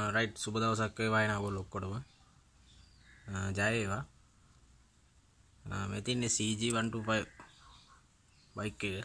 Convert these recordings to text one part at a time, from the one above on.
Right සුබ දවසක් වේවා එන ඔයගොල්ලෝ ඔක්කොටම ජය වේවා මේ තින්නේ CG125 බයික් එක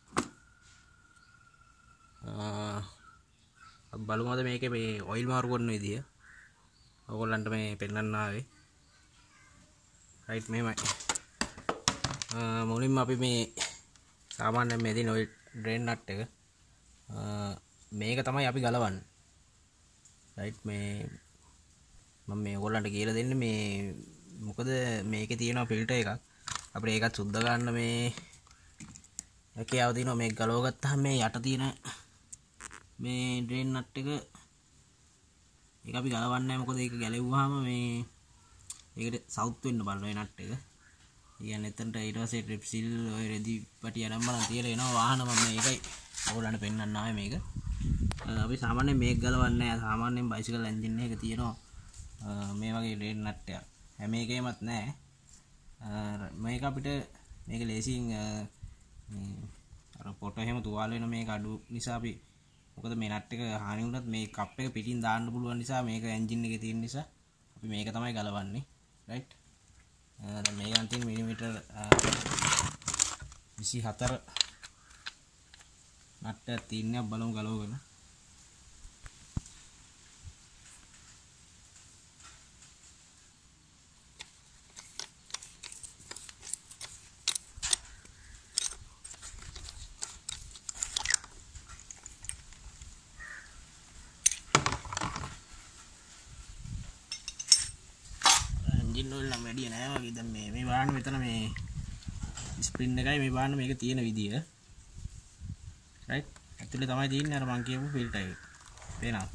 බලමු අද මේකේ මේ ඔයිල් මාරු කරන විදිය ඔයගොල්ලන්ට මේ පෙන්නන්න ආවේ රයිට් මෙහෙමයි මුලින්ම අපි මේ සාමාන්‍යයෙන් මේ දින ඔයිල් ඩ්‍රේන් නට් එක මේක තමයි අපි ගලවන්නේ රයිට් මේ මම මේ ඔයගොල්ලන්ට කියලා දෙන්නේ මේ මොකද මේකේ තියෙනවා ෆිල්ටර් එකක් අපිට ඒකත් සුද්ධ ගන්න මේ එකේව දිනවා මේක ගලව ගත්තාම මේ යට තියෙන මේ ඩ්‍රේන් නට් එක ඒක අපි ගලවන්නේ නැහැ මොකද ඒක ගැලෙව්වහම මේ ඒකට සවුත් වෙන්න බලන ඒ නට් එක කියන්නේ එතනට ඊට පස්සේ ට්‍රිප් සිල් ඔය රෙදි පැටි අරන් බලන් තියලා එනවා වාහන මම මේකයි ඔයගොල්ලන්ට පෙන්නන්න ආවේ මේක අපි සාමාන්‍යයෙන් මේක ගලවන්නේ නැහැ සාමාන්‍යයෙන් බයිසිකල් එන්ජින් එකක තියෙනවා මේ වගේ ඩ්‍රේන් නට් එකක් හැම එකේමත් නැහැ මේක අපිට මේක ලේසියෙන් මේ අර පොට එහෙම තුවාල වෙන මේක අඩු නිසා අපි මොකද මේ නට් එක හානි වුණත් මේ කප් එක පිටින් දාන්න පුළුවන් නිසා මේක එන්ජින් එකේ තියෙන නිසා අපි මේක තමයි ගලවන්නේ රයිට් දැන් මේක අන්තිම මිලිමීටර් 24 නට් එක තියෙන්නේ බලමු ගලවගෙන එන්ජින් ඔයිල් නම් වැඩි නෑ වගේ දැන් මේ වාහන මෙතන මේ ස්ප්‍රින්ට් එකයි මේ වාහන මේක තියෙන විදිය රයිට් ඇතුලේ තමයි තියෙන්නේ අර මං කියපු ෆිල්ටර් එක පේනවා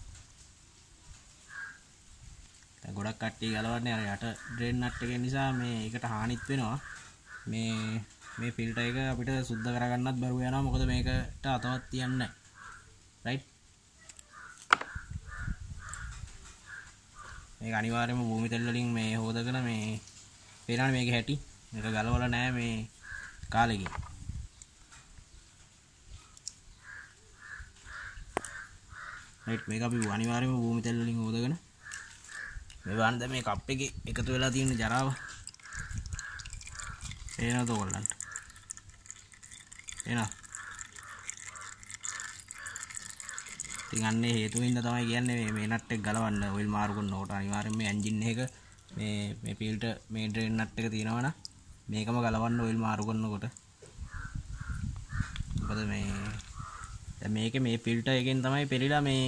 දැන් ගොඩක් කට්ටිය ගලවන්නේ අර යට ඩ්‍රේන් නට් එක නිසා මේ ඒකට හානිත් වෙනවා මේ ෆිල්ටර් එක අපිට සුද්ධ කරගන්නත් බැරුව යනවා මොකද මේකට අතවත් තියන්නේ නැහැ රයිට් මේක අනිවාර්යයෙන්ම භූමි තෙල් වලින් මේ හොදගෙන මේ පේනවනේ මේකේ හැටි මේක ගලවලා නැහැ මේ කාලෙකින් රයිට් මේක අපි අනිවාර්යයෙන්ම භූමි තෙල් වලින් හොදගෙන මේ වань දැන් මේ කප් එකේ එකතු වෙලා තියෙන ජරාව පේනවද ඔයගොල්ලන්ට එනවා ඉතින් අන්නේ හේතුවින්ද තමයි කියන්නේ මේ නට් එක ගලවන්න ඔයිල් මාරු කරනකොට අනිවාර්යයෙන් මේ එන්ජින් එක මේ ෆිල්ටර් මේ ඩ්‍රේන් නට් එක තියෙනවා නම් මේකම ගලවන්න ඔයිල් මාරු කරනකොට මොකද මේ දැන් මේකේ මේ ෆිල්ටර් එකෙන් තමයි පෙරිලා මේ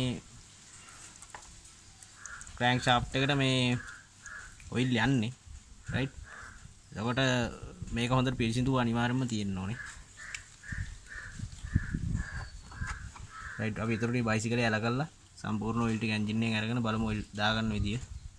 ක්‍රෑන්ක් ෂාෆ්ට් එකට මේ ඔයිල් යන්නේ රයිට් එතකොට මේක හොඳට පිරිසිදු අනිවාර්යයෙන්ම තියෙන්න ඕනේ රයිට් අපි ඊටුරේ බයිසිකලේ ඇල කරලා සම්පූර්ණ ඔයිල් ටික එන්ජින් එකෙන් අරගෙන බලමු ඔයිල් දාගන්න විදිය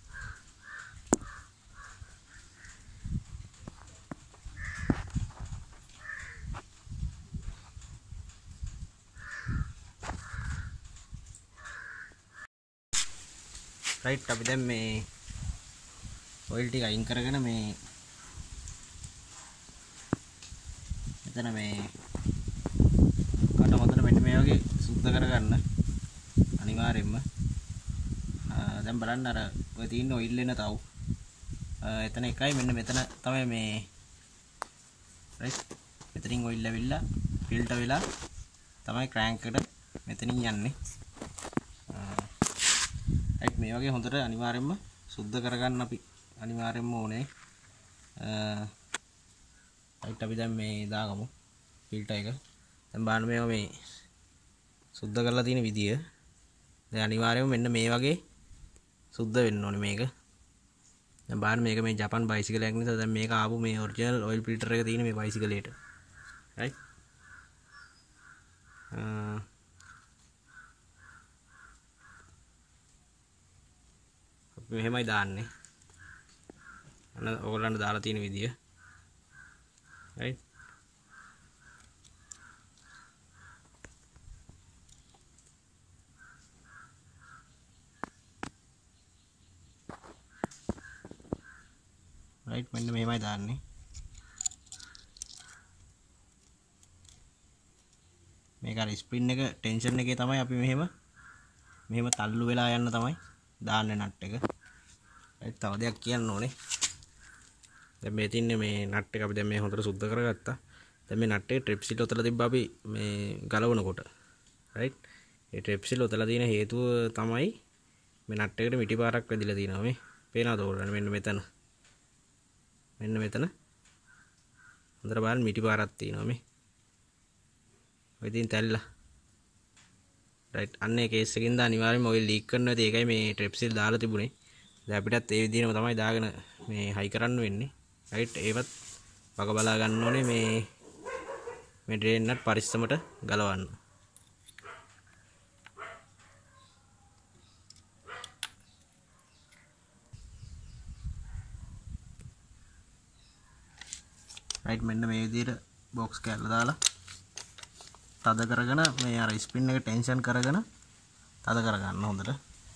රයිට් අපි දැන් මේ ඔයිල් ටික අයින් කරගෙන මේ මෙතන මේ කට හොඳට මෙන්න මේ වගේ සුද්ධ කරගන්න අනිවාර්යෙන්ම දැන් බලන්න අර ඔය තියෙන ඔයිල් එන තව එතන එකයි මෙන්න මෙතන තමයි මේ රයිට් මෙතනින් ඔයිල් ඇවිල්ලා ෆිල්ටර් වෙලා තමයි ක්‍රෑන්ක් එකට මෙතනින් යන්නේ රයිට් මේ වගේ හොඳට අනිවාර්යෙන්ම සුද්ධ කරගන්න අපි අනිවාර්යෙන්ම ඕනේ රයිට් අපි දැන් මේ දාගමු ෆිල්ටර් එක දැන් බලන්න මේවා මේ සුද්ධ කරලා තියෙන විදිය දැන් අනිවාර්යයෙන්ම මෙන්න මේ වගේ සුද්ධ වෙන්න ඕනේ මේක දැන් බලන්න මේක මේ ජපන් බයිසිකලයක් නිසා දැන් මේක ආපු මේ ඔරිජිනල් ඔයිල් ෆිල්ටර් එක තියෙන මේ බයිසිකලේට රයිට් අපි මෙහෙමයි දාන්නේ අන්න ඔයගොල්ලන්ට දාලා තියෙන විදිය රයිට් රයිට් මෙන්න මෙහෙමයි දාන්නේ මේක අර ස්ප්‍රින් එක ටෙන්ෂන් එකේ තමයි අපි මෙහෙම තල්ලු වෙලා යන්න තමයි දාන්නේ නට් එක. right තව දෙයක් කියන්න ඕනේ. දැන් මේ තින්නේ මේ නට් එක අපි දැන් මේ හොඳට සුද්ධ කරගත්තා. දැන් මේ නට් එකේ ට්‍රිප් සිල් ඔතලා තිබ්බ අපි මේ ගලවනකොට right ඒ ට්‍රිප් සිල් ඔතලා තියෙන හේතුව තමයි මේ නට් එකට මිටි පාරක් වැදිලා තියෙනවා මේ. පේනවද ඔයාලට මෙන්න මෙතන. මෙන්න මෙතන. හොඳට බලන්න මිටි පාරක් තියෙනවා මේ. ඔය ඉතින් තැල්ලා. right අන්නේ කේස් එකකින්ද අනිවාර්යයෙන්ම ඔය ලීක් කරනවා. ඒකයි මේ ට්‍රිප් සිල් දාලා තිබුණේ. දැන් අපිටත් ඒ විදිහම තමයි දාගෙන මේ හයි කරන්න වෙන්නේ. right ඒවත් වග බලා ගන්න ඕනේ මේ ඩ්‍රේන් නට් පරිස්සමට ගලවන්න. right මෙන්න මේ විදිහට බොක්ස් කැල්ල දාලා තද කරගෙන මේ අර ස්පින් එක ටෙන්ෂන් කරගෙන තද කරගන්න හොඳට.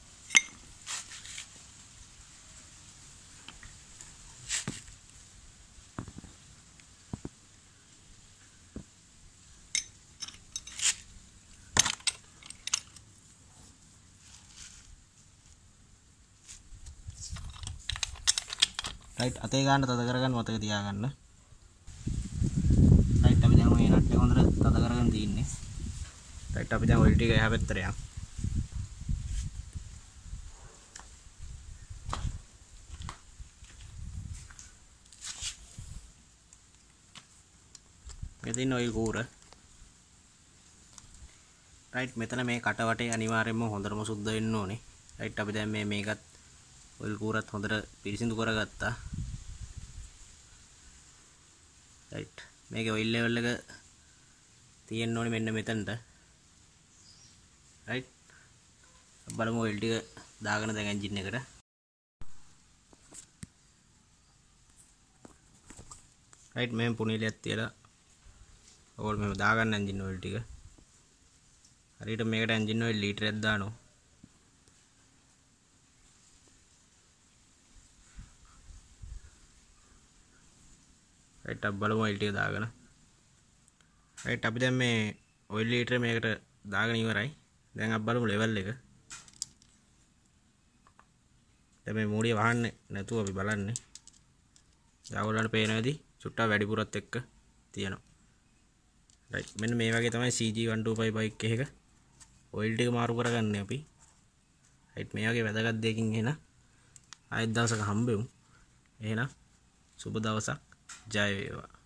right අතේ ගන්න තද කරගන්න මතක තියාගන්න. right අපි දැන් මේ නට් එක හොඳට තද කරගෙන තින්නේ. right අපි දැන් ඔයිල් ටික එහා පැත්තට යමු. මෙතන ඔයිල් කූර. right මෙතන මේ කට වටේ අනිවාර්යයෙන්ම හොඳටම සුද්ධ වෙන්න ඕනේ. right අපි දැන් මේකත් ඔයිල් කූරත් හොඳට පිරිසිදු කරගත්තා. right මේකේ ඔයිල් ලෙවල් එක තියෙන්න ඕනේ මෙන්න මෙතනට. right බලමු ඔයිල් ටික දාගෙන දැන් එන්ජින් එකට. right මෙහෙම පුණිලියක් තියලා ඕල් මෙහෙම දාගන්න එන්ජින් ඔයිල් ටික. හරියට මේකට එන්ජින් ඔයිල් ලීටරයක් දානවා. right අපි බලමු ඔයිල් ටික දාගෙන. right අපි දැන් මේ ඔයිල් ලීටර මේකට දාගෙන ඉවරයි. දැන් අපි බලමු ලෙවල් එක. දැන් මේ මූඩිය වහන්නේ නැතුව අපි බලන්නේ. දැන් ඔයාලට පේනවාදී චුට්ටක් වැඩිපුරත් එක්ක තියෙනවා. right මෙන්න මේ වගේ තමයි CG125 බයික් එකක ඔයිල් ටික මාරු කරගන්නේ අපි. right මේ වගේ වැදගත් දෙයකින් එන ආයෙත් දවසක හම්බෙමු. එහෙනම් සුබ දවසක්. ජය වේවා.